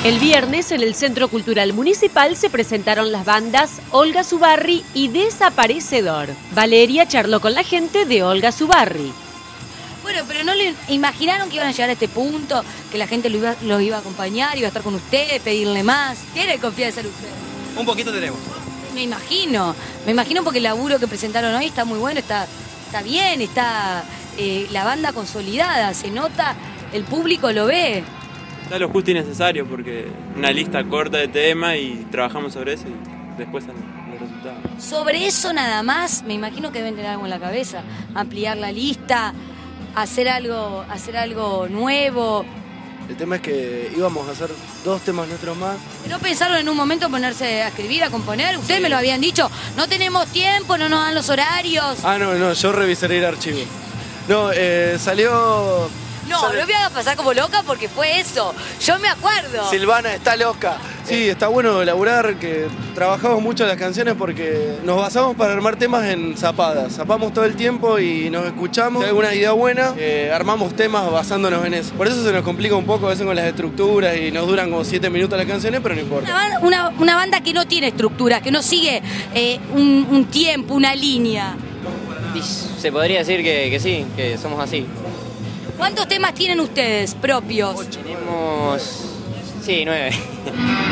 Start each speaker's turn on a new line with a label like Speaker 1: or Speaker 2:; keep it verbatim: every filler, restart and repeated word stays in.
Speaker 1: El viernes en el Centro Cultural Municipal se presentaron las bandas Olga Zubarry y Desaparecedor. Valeria charló con la gente de Olga Zubarry.
Speaker 2: Bueno, pero no le imaginaron que iban a llegar a este punto, que la gente los iba, los iba a acompañar, iba a estar con ustedes, pedirle más. ¿Tiene confianza en ustedes?
Speaker 3: Un poquito tenemos.
Speaker 2: Me imagino, me imagino porque el laburo que presentaron hoy está muy bueno, está, está bien, está eh, la banda consolidada, se nota, el público lo ve.
Speaker 4: Está lo justo y necesario porque una lista corta de temas y trabajamos sobre eso y después salen los resultados.
Speaker 2: Sobre eso nada más, me imagino que deben tener algo en la cabeza, ampliar la lista, hacer algo, hacer algo nuevo.
Speaker 5: El tema es que íbamos a hacer dos temas nuestros más.
Speaker 2: ¿No pensaron en un momento ponerse a escribir, a componer? Ustedes me lo habían dicho, no tenemos tiempo, no nos dan los horarios.
Speaker 5: Ah, no, no, yo revisaré el archivo. No, eh, salió...
Speaker 2: No,
Speaker 5: sale...
Speaker 2: no me hagas pasar como loca porque fue eso. Yo me acuerdo.
Speaker 5: Silvana está loca. Sí, está bueno elaborar, que trabajamos mucho las canciones porque nos basamos para armar temas en zapadas. Zapamos todo el tiempo y nos escuchamos. Si hay alguna idea buena, eh, armamos temas basándonos en eso. Por eso se nos complica un poco a veces con las estructuras y nos duran como siete minutos las canciones, pero no importa.
Speaker 2: Una banda, una, una banda que no tiene estructura, que no sigue eh, un, un tiempo, una línea.
Speaker 6: Se podría decir que, que sí, que somos así.
Speaker 2: ¿Cuántos temas tienen ustedes propios?
Speaker 6: Tenemos... sí, nueve.